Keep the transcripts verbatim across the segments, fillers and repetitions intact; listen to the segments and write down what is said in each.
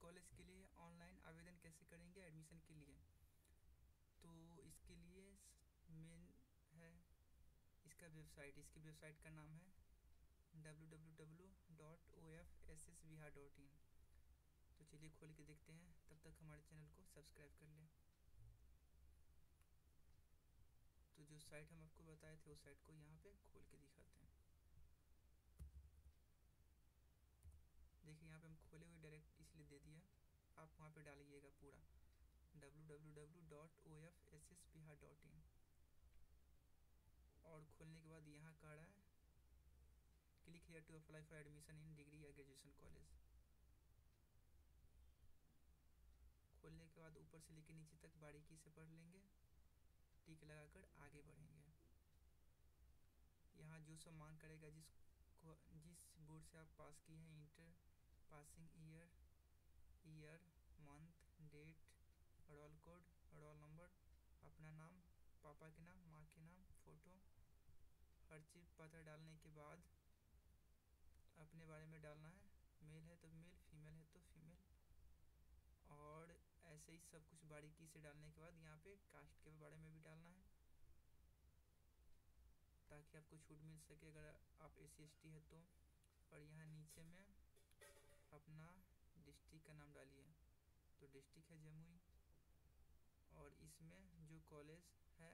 College के लिए online आवेदन कैसे करेंगे एडमिशन के लिए। तो इसके लिए मेन है इसका वेबसाइट, इसकी वेबसाइट का नाम है W W W dot O F S S Bihar dot in. तो चलिए खोल के देखते हैं, तब तक हमारे चैनल को सब्सक्राइब कर लें। तो जो साइट हम आपको बताए थे उस साइट को यहाँ पे खोल के दिखाते हैं। देखिए यहाँ पे हम खोले हुए डायरेक्ट इसलिए दे दिया, आप वहाँ पे डालिएगा पूरा W W W dot O F S S Bihar dot in. और खोलने के बाद यहाँ कह रहा है click here to apply for admission in degree या ग्रेजुएशन कॉलेज। खोलने के बाद ऊपर से लेकर नीचे तक बारीकी से पढ़ लेंगे, टिक लगाकर आगे बढ़ेंगे। यहाँ जो सब मांग करेगा, जिस जिस बोर्ड से आप पास किए हैं, inter passing year year month date, roll code, roll number, अपना नाम, पापा के नाम, माँ के नाम, फ़ोटो, हर चीज़ पता डालने के बाद अपने बारे में डालना है। मेल है तो मेल, फीमेल है तो फीमेल, और ऐसे ही सब कुछ बारीकी से डालने के बाद यहाँ पे कास्ट के बारे में भी डालना है ताकि आपको छूट मिल सके अगर आप एस सी एस टी है तो। और यहाँ नीचे में अपना डिस्ट्रिक्ट का नाम डालिए। तो डिस्ट्रिक्ट है जमुई, और इसमें जो कॉलेज है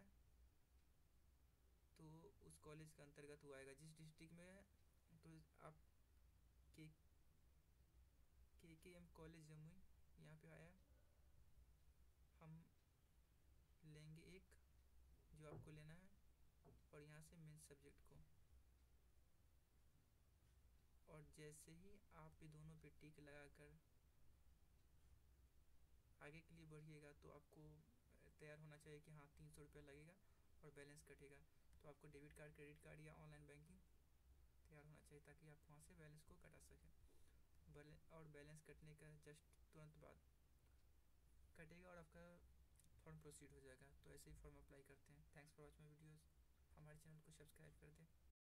तो उस कॉलेज के अंतर्गत वो आएगा जिस डिस्ट्रिक्ट में है। तो आप के के के एम कॉलेज जमुई यहाँ पे आया, हम लेंगे एक जो आपको लेना है, और यहाँ से मेन सब्जेक्ट को। और जैसे ही आप ये दोनों पे टिक लगाकर आगे के लिए बढ़िएगा तो आपको तैयार होना चाहिए कि हाँ तीन सौ रुपया लगेगा और बैलेंस कटेगा। तो आपको डेबिट कार्ड, क्रेडिट कार्ड या ऑनलाइन बैंकिंग तैयार होना चाहिए ताकि आप वहाँ से बैलेंस को कटा सकें। और बैलेंस कटने का जस्ट तुरंत बाद कटेगा और आपका फॉर्म प्रोसीड हो जाएगा। तो ऐसे ही फॉर्म अप्लाई करते हैं। Thanks for watching my videos. हमारे चैनल को सब्सक्राइब कर दें।